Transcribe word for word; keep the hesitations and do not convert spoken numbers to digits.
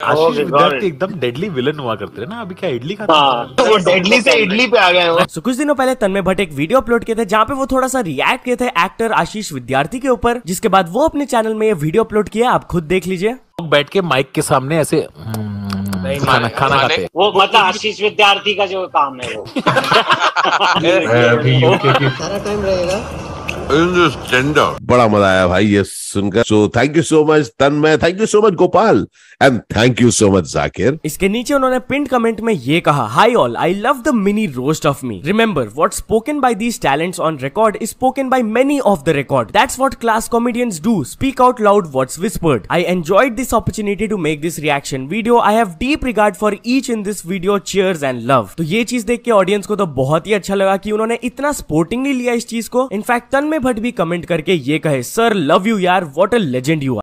आशीष विद्यार्थी एकदम deadly villain हुआ करते हैं ना, अभी क्या इडली खाते हैं? तो वो डेडली से इडली पे आ गए वो। so, कुछ दिनों पहले तन्मय भट्ट एक वीडियो अपलोड किए थे जहाँ पे वो थोड़ा सा रिएक्ट किए थे एक्टर आशीष विद्यार्थी के ऊपर, जिसके बाद वो अपने चैनल में ये वीडियो अपलोड किया, आप खुद देख लीजिए। लोग बैठ के माइक के सामने ऐसे खाना खाना खाते हैं। वो मतलब आशीष विद्यार्थी का जो काम है वो। अभी यूके की सारा टाइम रहेगा। बड़ा मजा आया भाई ये सुनकर। So thank you so much Tanmay, thank you so much Gopal and thank you so much Zakir. इसके नीचे उन्होंने पिन कमेंट में ये कहा, hi all, I love the mini roast of me. Remember what spoken by these talents on record is spoken by many off the record. That's what class comedians do, speak out loud what's whispered. I enjoyed this opportunity to make this reaction video. I have deep regard for each in this video, cheers and love. तो ये चीज देख के audience को तो बहुत ही अच्छा लगा कि उन्होंने इतना स्पोर्टिंगली लिया इस चीज को। इनफैक्ट तन्मय भट्ट भी कमेंट करके ये कहे, सर लव यू यार, what a legend you are.